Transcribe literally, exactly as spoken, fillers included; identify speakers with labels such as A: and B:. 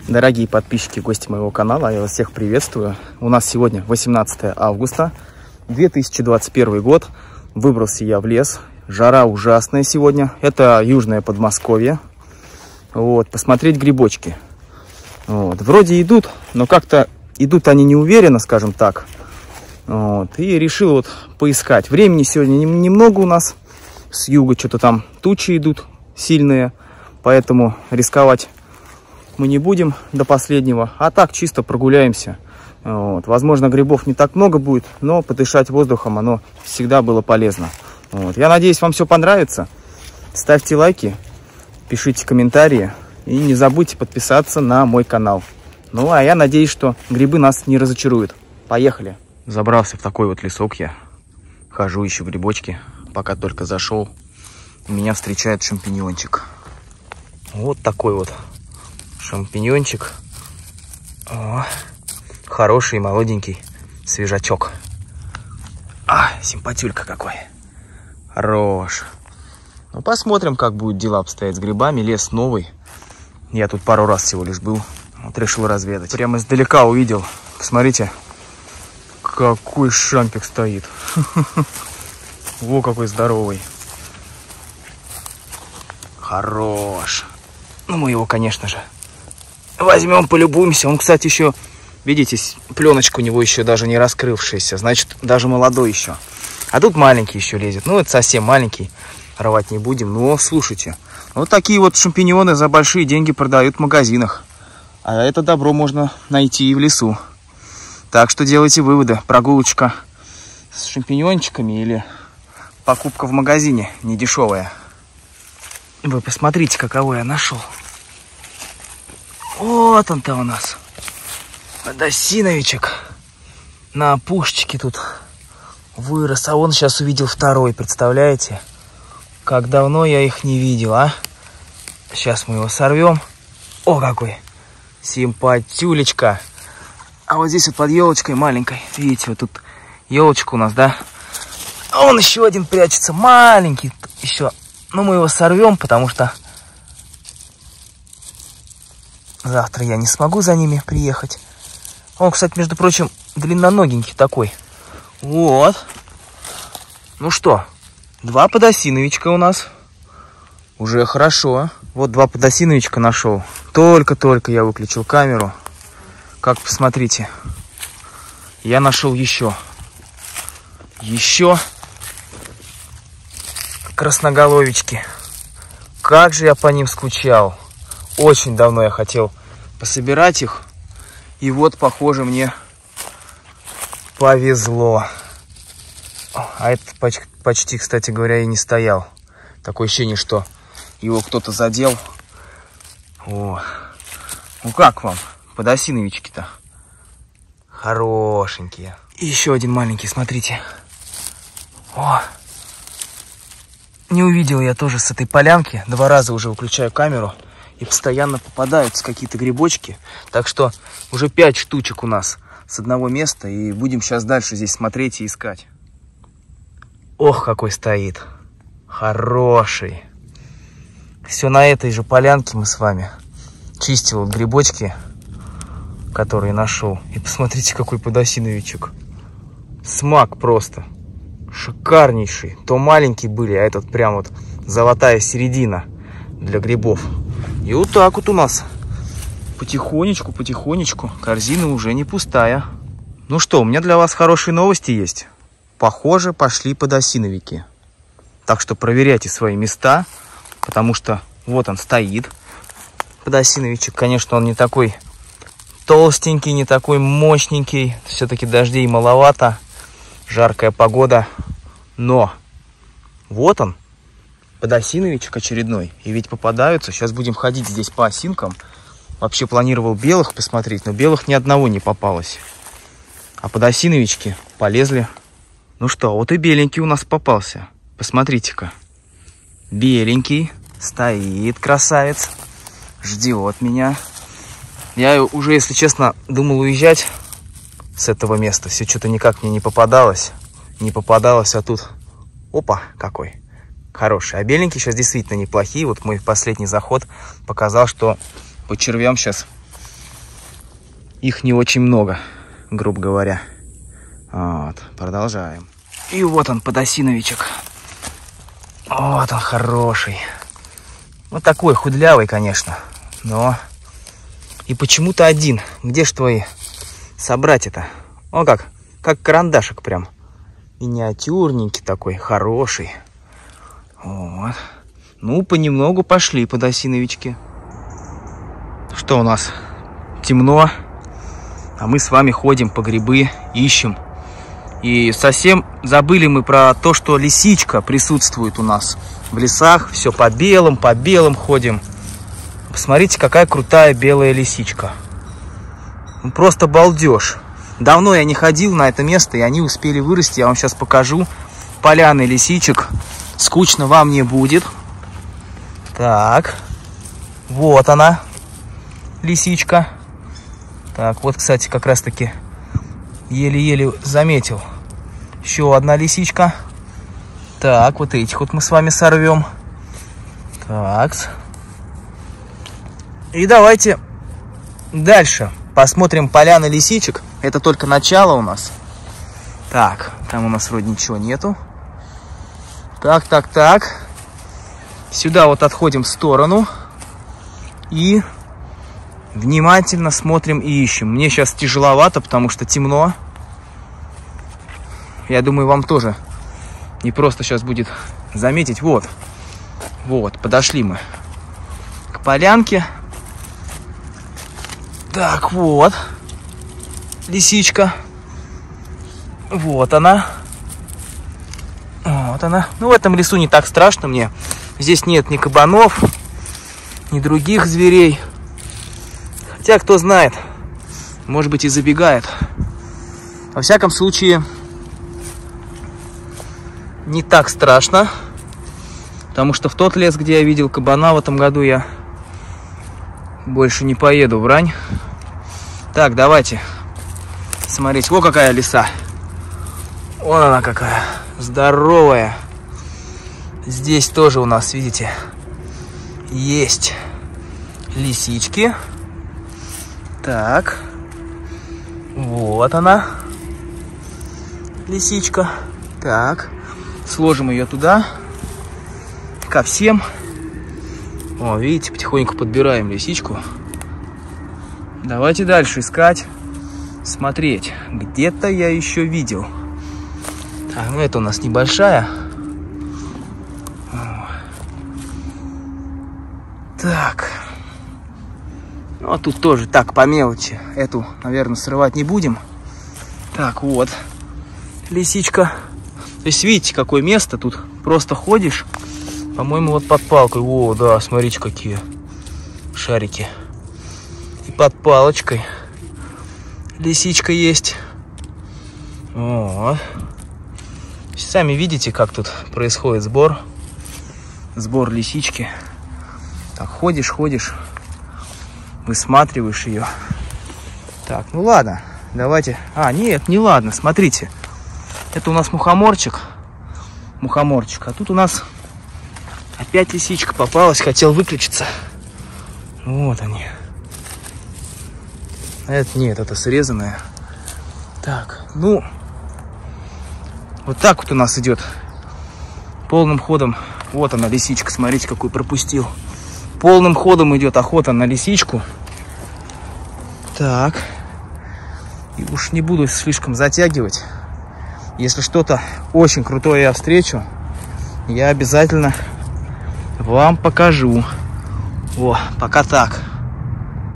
A: Дорогие подписчики, гости моего канала, я вас всех приветствую. У нас сегодня восемнадцатое августа, две тысячи двадцать первый год. Выбрался я в лес. Жара ужасная сегодня. Это южное Подмосковье. Вот, посмотреть грибочки. Вот. Вроде идут, но как-то идут они неуверенно, скажем так. Вот. И решил вот поискать. Времени сегодня немного у нас. С юга что-то там тучи идут сильные. Поэтому рисковать мы не будем до последнего. А так чисто прогуляемся. Вот. Возможно, грибов не так много будет, но подышать воздухом оно всегда было полезно. Вот. Я надеюсь, вам все понравится. Ставьте лайки, пишите комментарии и не забудьте подписаться на мой канал. Ну, а я надеюсь, что грибы нас не разочаруют. Поехали! Забрался в такой вот лесок я. Хожу, ищу грибочки. Пока только зашел, меня встречает шампиньончик. Вот такой вот шампиньончик. О, хороший, молоденький свежачок. А, симпатюлька какой. Хорош. Ну, посмотрим, как будут дела обстоять с грибами. Лес новый. Я тут пару раз всего лишь был. Вот решил разведать. Прямо издалека увидел. Посмотрите, какой шампик стоит. Во, какой здоровый. Хорош. Ну, мы его, конечно же, возьмем, полюбуемся. Он, кстати, еще, видите, пленочка у него еще даже не раскрывшаяся. Значит, даже молодой еще. А тут маленький еще лезет. Ну, это совсем маленький. Рвать не будем. Но, слушайте, вот такие вот шампиньоны за большие деньги продают в магазинах. А это добро можно найти и в лесу. Так что делайте выводы. Прогулочка с шампиньончиками или покупка в магазине недешевая. Вы посмотрите, каково я нашел. Вот он-то у нас. Подосиновичек. На опушечке тут вырос. А он сейчас увидел второй. Представляете? Как давно я их не видел, а? Сейчас мы его сорвем. О, какой симпатюлечка. А вот здесь вот под елочкой маленькой. Видите, вот тут елочка у нас, да? А он еще один прячется. Маленький еще. Но мы его сорвем, потому что завтра я не смогу за ними приехать. Он, кстати, между прочим, длинноногенький такой. Вот. Ну что, два подосиновичка у нас. Уже хорошо. Вот два подосиновичка нашел. Только-только я выключил камеру. Как посмотрите. Я нашел еще. Еще красноголовички. Как же я по ним скучал. Очень давно я хотел пособирать их. И вот, похоже, мне повезло. А этот почти, кстати говоря, и не стоял. Такое ощущение, что его кто-то задел. О. Ну как вам, подосиновички-то? Хорошенькие. И еще один маленький, смотрите. О. Не увидел я тоже с этой полянки. Два раза уже выключаю камеру. И постоянно попадаются какие-то грибочки. Так что уже пять штучек у нас с одного места. И будем сейчас дальше здесь смотреть и искать. Ох, какой стоит. Хороший. Все на этой же полянке мы с вами чистил вот грибочки, которые нашел. И посмотрите, какой подосиновичек. Смак просто. Шикарнейший. То маленькие были, а этот прям вот золотая середина для грибов. И вот так вот у нас потихонечку, потихонечку корзина уже не пустая. Ну что, у меня для вас хорошие новости есть. Похоже, пошли подосиновики. Так что проверяйте свои места, потому что вот он стоит. Подосиновичек, конечно, он не такой толстенький, не такой мощненький. Все-таки дождей маловато. Жаркая погода, но вот он, подосиновичек очередной. И ведь попадаются. Сейчас будем ходить здесь по осинкам. Вообще планировал белых посмотреть, но белых ни одного не попалось. А подосиновички полезли. Ну что, вот и беленький у нас попался. Посмотрите-ка. Беленький стоит, красавец. Ждет меня. Я уже, если честно, думал уезжать с этого места. Все что-то никак мне не попадалось. Не попадалось, а тут... Опа, какой хороший. А беленькие сейчас действительно неплохие. Вот мой последний заход показал, что по червям сейчас их не очень много, грубо говоря. Вот, продолжаем. И вот он, подосиновичек. Вот он, хороший. Вот такой худлявый, конечно. Но и почему-то один. Где ж твои собратья-то? О, как, как карандашик прям. Миниатюрненький такой, хороший. Вот. Ну, понемногу пошли подосиновички. Что у нас? Темно. А мы с вами ходим по грибы, ищем. И совсем забыли мы про то, что лисичка присутствует у нас в лесах. Все по белым, по белым ходим. Посмотрите, какая крутая белая лисичка. Ну, просто балдеж. Давно я не ходил на это место, и они успели вырасти. Я вам сейчас покажу. Поляны лисичек. Скучно вам не будет. Так. Вот она, лисичка. Так, вот, кстати, как раз-таки еле-еле заметил. Еще одна лисичка. Так, вот этих вот мы с вами сорвем. Так. И давайте дальше посмотрим поляны лисичек. Это только начало у нас. Так, там у нас вроде ничего нету. Так, так, так. Сюда вот отходим в сторону. И внимательно смотрим и ищем. Мне сейчас тяжеловато, потому что темно. Я думаю, вам тоже не просто сейчас будет заметить. Вот. Вот, подошли мы к полянке. Так, вот. Лисичка. Вот она. Вот она. Ну, в этом лесу не так страшно мне. Здесь нет ни кабанов, ни других зверей. Хотя, кто знает, может быть, и забегает. Во всяком случае, не так страшно. Потому что в тот лес, где я видел кабана в этом году, я больше не поеду в Рань. Так, давайте смотреть. Во, какая лиса. Вон она какая. Здоровая. Здесь тоже у нас, видите, есть лисички. Так. Вот она. Лисичка. Так. Сложим ее туда. Ко всем. О, видите, потихоньку подбираем лисичку. Давайте дальше искать. Смотреть. Где-то я еще видел. Так, ну это у нас небольшая. Так. Ну, а тут тоже так, по мелочи. Эту, наверное, срывать не будем. Так, вот. Лисичка. То есть, видите, какое место. Тут просто ходишь. По-моему, вот под палкой. О, да, смотрите, какие шарики. И под палочкой лисичка есть. Вот. Сами видите, как тут происходит сбор. Сбор лисички. Так, ходишь, ходишь. Высматриваешь ее. Так, ну ладно. Давайте. А, нет, не ладно. Смотрите. Это у нас мухоморчик. Мухоморчик. А тут у нас опять лисичка попалась. Хотел выключиться. Вот они. Это нет, это срезанная. Так, ну. Вот так вот у нас идет. Полным ходом. Вот она, лисичка. Смотрите, какую пропустил. Полным ходом идет охота на лисичку. Так. И уж не буду слишком затягивать. Если что-то очень крутое я встречу, я обязательно вам покажу. О, пока так.